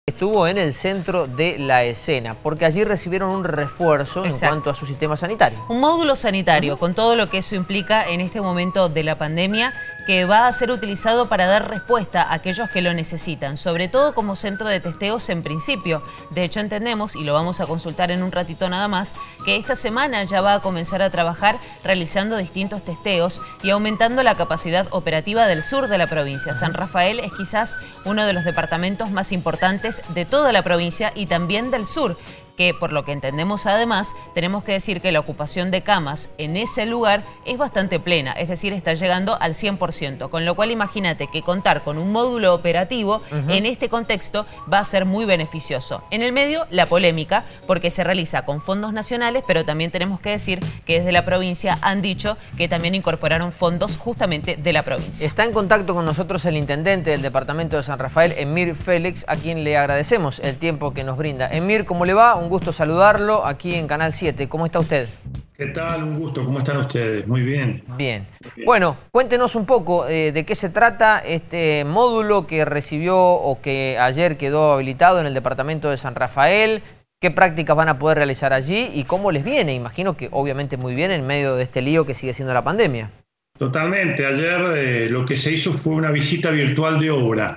Estuvo en el centro de la escena, porque allí recibieron un refuerzo en cuanto a su sistema sanitario. Un módulo sanitario, con todo lo que eso implica en este momento de la pandemia, que va a ser utilizado para dar respuesta a aquellos que lo necesitan, sobre todo como centro de testeos en principio. De hecho, entendemos, y lo vamos a consultar en un ratito nada más, que esta semana ya va a comenzar a trabajar realizando distintos testeos y aumentando la capacidad operativa del sur de la provincia. San Rafael es quizás uno de los departamentos más importantes de toda la provincia y también del sur, que por lo que entendemos además, tenemos que decir que la ocupación de camas en ese lugar es bastante plena, es decir, está llegando al 100%, con lo cual imagínate que contar con un módulo operativo en este contexto va a ser muy beneficioso. En el medio, la polémica, porque se realiza con fondos nacionales, pero también tenemos que decir que desde la provincia han dicho que también incorporaron fondos justamente de la provincia. Está en contacto con nosotros el intendente del departamento de San Rafael, Emir Félix, a quien le agradecemos el tiempo que nos brinda. Emir, ¿cómo le va? Un gusto saludarlo aquí en Canal 7. ¿Cómo está usted? ¿Qué tal? Un gusto. ¿Cómo están ustedes? Muy bien. Bien. Bueno, cuéntenos un poco de qué se trata este módulo que recibió o que ayer quedó habilitado en el departamento de San Rafael. ¿Qué prácticas van a poder realizar allí y cómo les viene? Imagino que obviamente muy bien en medio de este lío que sigue siendo la pandemia. Totalmente. Ayer lo que se hizo fue una visita virtual de obra.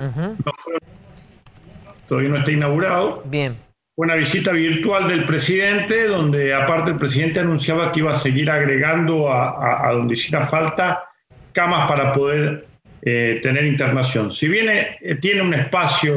Todavía no está inaugurado. Bien. Fue una visita virtual del presidente, donde aparte el presidente anunciaba que iba a seguir agregando a donde hiciera falta camas para poder tener internación. Si bien tiene un espacio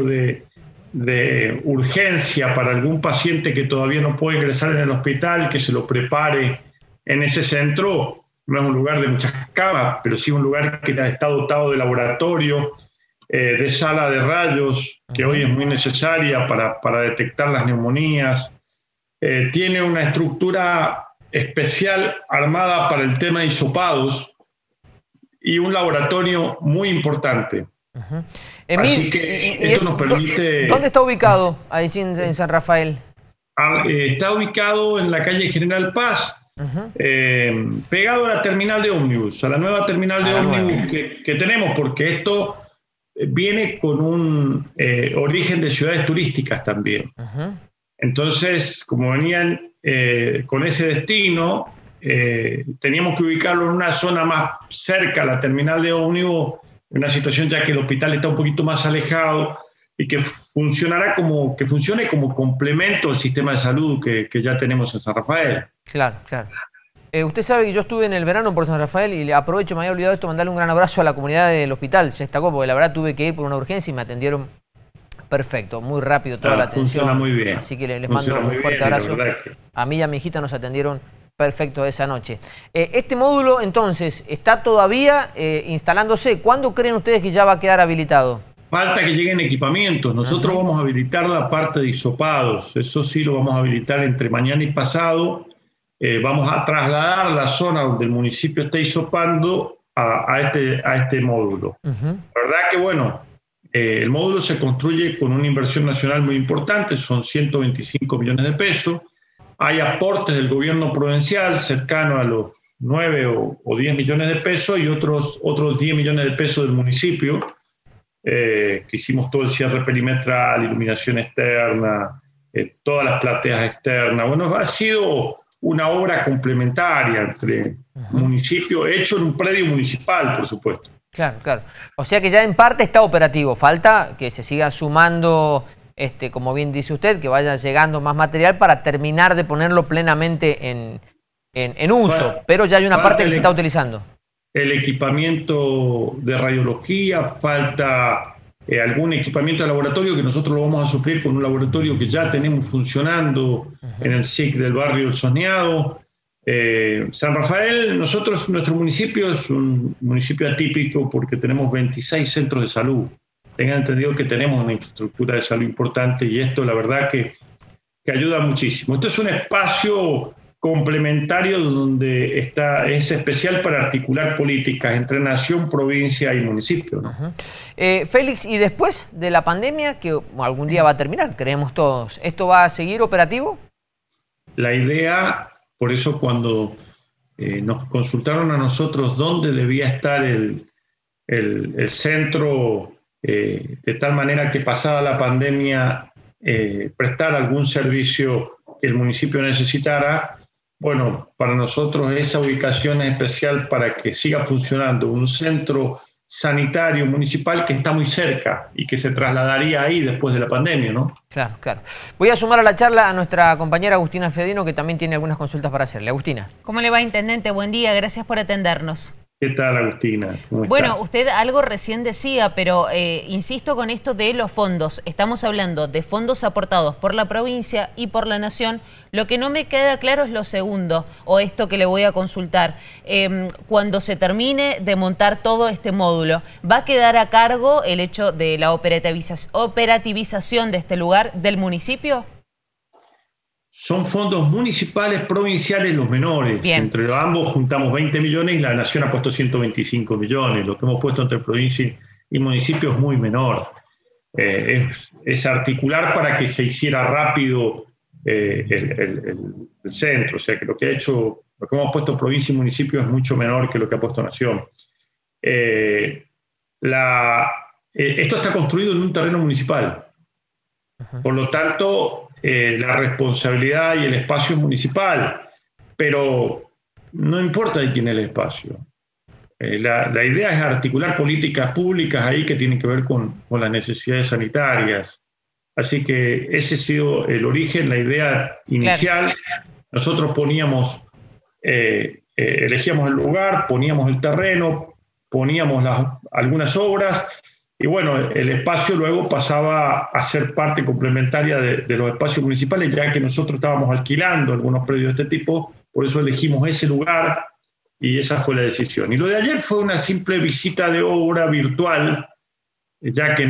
de urgencia para algún paciente que todavía no puede ingresar en el hospital, que se lo prepare en ese centro, no es un lugar de muchas camas, pero sí un lugar que está dotado de laboratorio, de sala de rayos, que hoy es muy necesaria para detectar las neumonías. Tiene una estructura especial armada para el tema de hisopados y un laboratorio muy importante. Así que esto nos permite... ¿Dónde está ubicado ahí en San Rafael? Está ubicado en la calle General Paz, pegado a la terminal de ómnibus, a la nueva terminal de ómnibus que tenemos, porque esto viene con un origen de ciudades turísticas también. Entonces, como venían con ese destino, teníamos que ubicarlo en una zona más cerca a la terminal de ómnibus, en una situación ya que el hospital está un poquito más alejado y que funcione como complemento al sistema de salud que ya tenemos en San Rafael. Claro, claro. Usted sabe que yo estuve en el verano por San Rafael y le aprovecho, me había olvidado esto, mandarle un gran abrazo a la comunidad del hospital. Se destacó porque la verdad tuve que ir por una urgencia y me atendieron perfecto, muy rápido toda la atención. Funciona muy bien. Así que les mando un fuerte abrazo. A mí y a mi hijita nos atendieron perfecto esa noche. Este módulo entonces está todavía instalándose. ¿Cuándo creen ustedes que ya va a quedar habilitado? Falta que lleguen equipamientos. Nosotros vamos a habilitar la parte de hisopados. Eso sí lo vamos a habilitar entre mañana y pasado. Vamos a trasladar la zona donde el municipio está hisopando a este módulo. La verdad que, bueno, el módulo se construye con una inversión nacional muy importante, son 125 millones de pesos. Hay aportes del gobierno provincial cercano a los 9 o 10 millones de pesos y otros 10 millones de pesos del municipio, que hicimos todo el cierre perimetral, iluminación externa, todas las plateas externas. Bueno, ha sido una obra complementaria entre municipio, hecho en un predio municipal, por supuesto. Claro, claro. O sea que ya en parte está operativo. Falta que se siga sumando, como bien dice usted, que vaya llegando más material para terminar de ponerlo plenamente en uso. Pero ya hay una parte que se está utilizando. El equipamiento de radiología, falta algún equipamiento de laboratorio que nosotros lo vamos a suplir con un laboratorio que ya tenemos funcionando en el SIC del barrio El Soñado. San Rafael, nuestro municipio es un municipio atípico porque tenemos 26 centros de salud. Tengan entendido que tenemos una infraestructura de salud importante y esto la verdad que ayuda muchísimo. Esto es un espacio complementario donde es especial para articular políticas entre nación, provincia y municipio, ¿no? Félix, y después de la pandemia, que algún día va a terminar, creemos todos, ¿esto va a seguir operativo? La idea, por eso cuando nos consultaron a nosotros dónde debía estar el centro, de tal manera que pasada la pandemia prestar algún servicio que el municipio necesitara. Bueno, para nosotros esa ubicación es especial para que siga funcionando un centro sanitario municipal que está muy cerca y que se trasladaría ahí después de la pandemia, ¿no? Claro, claro. Voy a sumar a la charla a nuestra compañera Agustina Fiadino, que también tiene algunas consultas para hacerle. Agustina. ¿Cómo le va, intendente? Buen día, gracias por atendernos. ¿Qué tal, Agustina? ¿Cómo estás? Bueno, usted algo recién decía, pero insisto con esto de los fondos. Estamos hablando de fondos aportados por la provincia y por la nación. Lo que no me queda claro es lo segundo, o esto que le voy a consultar. Cuando se termine de montar todo este módulo, ¿va a quedar a cargo el hecho de la operativización de este lugar del municipio? Son fondos municipales, provinciales, los menores. Bien. Entre ambos juntamos 20 millones y la Nación ha puesto 125 millones. Lo que hemos puesto entre provincia y municipio es muy menor. Es articular para que se hiciera rápido el centro. O sea, que lo que hemos puesto provincia y municipio es mucho menor que lo que ha puesto Nación. Esto está construido en un terreno municipal. Por lo tanto, la responsabilidad y el espacio es municipal, pero no importa de quién es el espacio. La idea es articular políticas públicas ahí que tienen que ver con las necesidades sanitarias. Así que ese ha sido el origen, la idea inicial. Claro. Nosotros elegíamos el lugar, poníamos el terreno, poníamos algunas obras. Y bueno, el espacio luego pasaba a ser parte complementaria de los espacios municipales, ya que nosotros estábamos alquilando algunos predios de este tipo, por eso elegimos ese lugar y esa fue la decisión. Y lo de ayer fue una simple visita de obra virtual, ya que al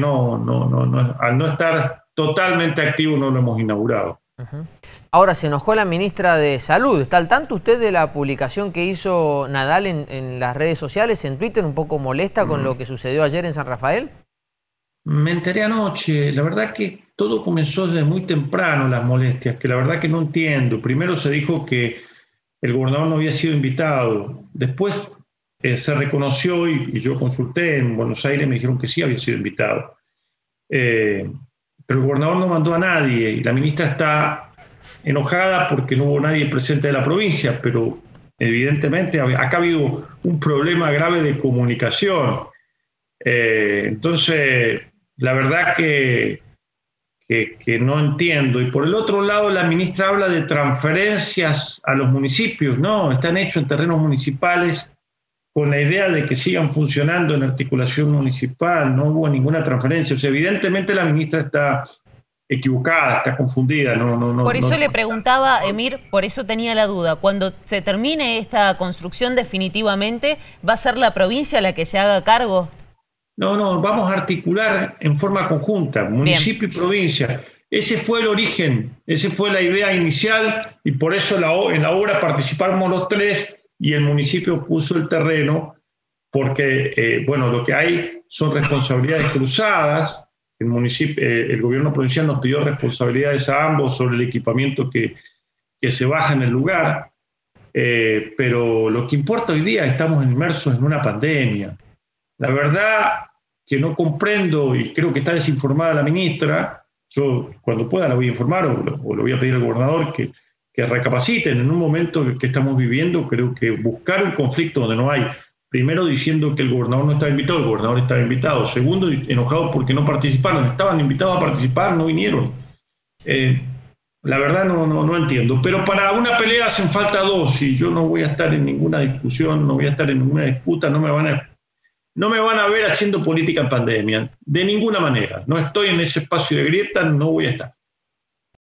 no estar totalmente activo no lo hemos inaugurado. Ahora, se enojó la ministra de Salud. ¿Está al tanto usted de la publicación que hizo Nadal en las redes sociales, en Twitter, un poco molesta con lo que sucedió ayer en San Rafael? Me enteré anoche. La verdad que todo comenzó desde muy temprano, las molestias, que la verdad que no entiendo. Primero se dijo que el gobernador no había sido invitado. Después se reconoció y yo consulté en Buenos Aires y me dijeron que sí había sido invitado. Pero el gobernador no mandó a nadie y la ministra está enojada porque no hubo nadie presente de la provincia, pero evidentemente acá ha habido un problema grave de comunicación. Entonces, la verdad que no entiendo. Y por el otro lado, la ministra habla de transferencias a los municipios. No, están hechos en terrenos municipales con la idea de que sigan funcionando en articulación municipal. No hubo ninguna transferencia. O sea, evidentemente la ministra está equivocada, está confundida. Por eso le preguntaba, Emir, por eso tenía la duda. Cuando se termine esta construcción definitivamente, ¿va a ser la provincia la que se haga cargo? No, vamos a articular en forma conjunta, municipio y provincia. Ese fue el origen, esa fue la idea inicial y por eso en la obra participamos los tres y el municipio puso el terreno porque, lo que hay son responsabilidades cruzadas. El gobierno provincial nos pidió responsabilidades a ambos sobre el equipamiento que se baja en el lugar, pero lo que importa hoy día, estamos inmersos en una pandemia. La verdad que no comprendo y creo que está desinformada la ministra. Yo cuando pueda la voy a informar o le voy a pedir al gobernador que recapaciten en un momento que estamos viviendo. Creo que buscar un conflicto donde no hay, primero diciendo que el gobernador no estaba invitado, el gobernador estaba invitado. Segundo, enojado porque no participaron, estaban invitados a participar, no vinieron. La verdad no entiendo, pero para una pelea hacen falta dos y yo no voy a estar en ninguna discusión, no voy a estar en ninguna disputa, no me van a ver haciendo política en pandemia, de ninguna manera. No estoy en ese espacio de grieta, no voy a estar.